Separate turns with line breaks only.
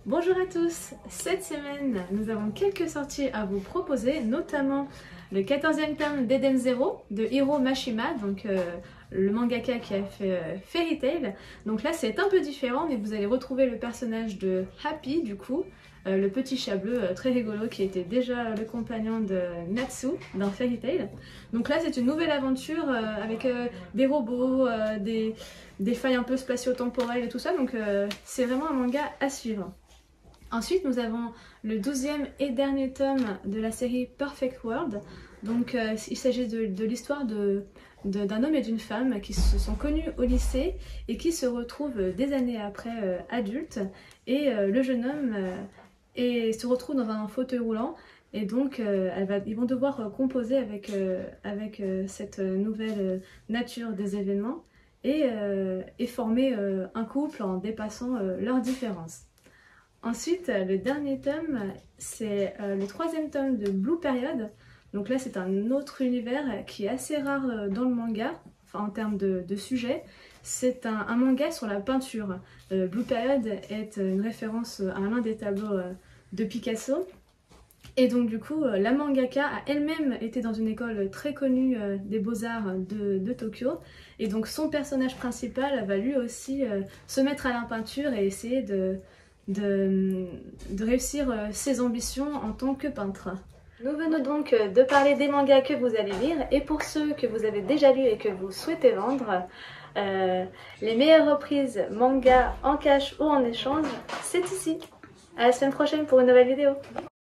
Bonjour à tous, cette semaine nous avons quelques sorties à vous proposer, notamment le 14e tome d'Eden Zero de Hiro Mashima, donc le mangaka qui a fait Fairy Tail. Donc là c'est un peu différent, mais vous allez retrouver le personnage de Happy du coup, le petit chat bleu très rigolo qui était déjà le compagnon de Natsu dans Fairy Tail. Donc là c'est une nouvelle aventure avec des robots, des failles un peu spatio-temporelles et tout ça, donc c'est vraiment un manga à suivre. Ensuite, nous avons le 12e et dernier tome de la série Perfect World. Donc, il s'agit de l'histoire d'un homme et d'une femme qui se sont connus au lycée et qui se retrouvent des années après adultes. Et le jeune homme se retrouve dans un fauteuil roulant. Et donc, ils vont devoir composer avec cette nouvelle nature des événements et former un couple en dépassant leurs différences. Ensuite, le dernier tome, c'est le 3e tome de Blue Period. Donc là, c'est un autre univers qui est assez rare dans le manga, enfin en termes de sujet. C'est un manga sur la peinture. Blue Period est une référence à l'un des tableaux de Picasso. Et donc du coup, la mangaka a elle-même été dans une école très connue des beaux-arts de Tokyo. Et donc son personnage principal va lui aussi se mettre à la peinture et essayer de réussir ses ambitions en tant que peintre. Nous venons donc de parler des mangas que vous allez lire, et pour ceux que vous avez déjà lus et que vous souhaitez vendre, les meilleures reprises manga en cash ou en échange, c'est ici. À la semaine prochaine pour une nouvelle vidéo.